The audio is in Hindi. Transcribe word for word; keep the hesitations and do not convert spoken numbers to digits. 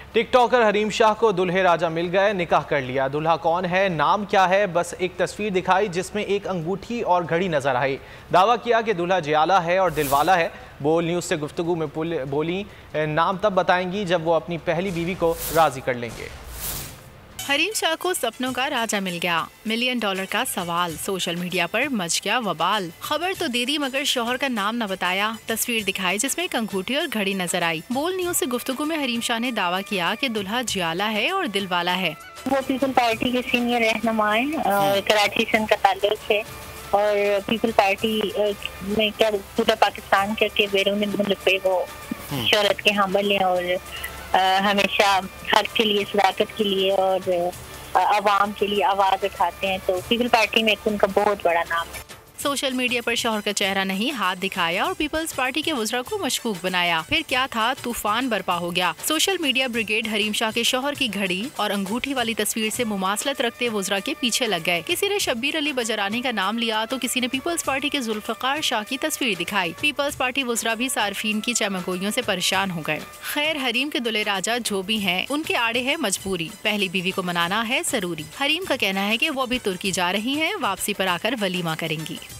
टिकटॉकर हरीम शाह को दुल्हे राजा मिल गए, निकाह कर लिया। दुल्हा कौन है, नाम क्या है, बस एक तस्वीर दिखाई जिसमें एक अंगूठी और घड़ी नजर आई। दावा किया कि दुल्हा जियाला है और दिलवाला है। बोल न्यूज़ से गुफ्तगू में बोली, नाम तब बताएंगी जब वो अपनी पहली बीवी को राजी कर लेंगे। हरीम शाह को सपनों का राजा मिल गया, मिलियन डॉलर का सवाल, सोशल मीडिया पर मच गया वबाल। खबर तो दे दी मगर शौहर का नाम न बताया, तस्वीर दिखाई जिसमें एक अंगूठी और घड़ी नजर आई। बोल न्यूज़ से गुफ्तगू में हरीम शाह ने दावा किया कि दुल्हा जियाला है और दिलवाला है। वो पीपल पार्टी के सीनियर रहनुमा हैं, कराची से उनका ताल्लुक है और पीपल पार्टी में क्या पूरा पाकिस्तान के बैरून मुल्क पे वो शोहरत के हामिल हैं और आ, हमेशा हक के लिए, सदाकत के लिए और आवाम के लिए आवाज उठाते हैं। तो पीपल पार्टी में उनका बहुत बड़ा नाम है। सोशल मीडिया पर शौहर का चेहरा नहीं हाथ दिखाया और पीपल्स पार्टी के वुज़रा को मशकूक बनाया। फिर क्या था, तूफान बरपा हो गया। Social media brigade Hareem Shah के शौहर की घड़ी और अंगूठी वाली तस्वीर से मुमासलत रखते वुज़रा के पीछे लग गए। किसी ने शब्बीर अली बजरानी का नाम लिया तो किसी ने पीपल्स पार्टी के जुल्फ़िकार शाह की तस्वीर दिखाई। पीपल्स पार्टी वुज़रा भी सार्फिन की चमकोइयों से परेशान हो गए। खैर, हरीम के दुल्हे राजा जो भी हैं, उनके आड़े है मजबूरी, पहली बीवी को मनाना है जरूरी। हरीम का कहना है कि वो अभी तुर्की जा रही हैं, वापसी पर आकर वलीमा करेंगी।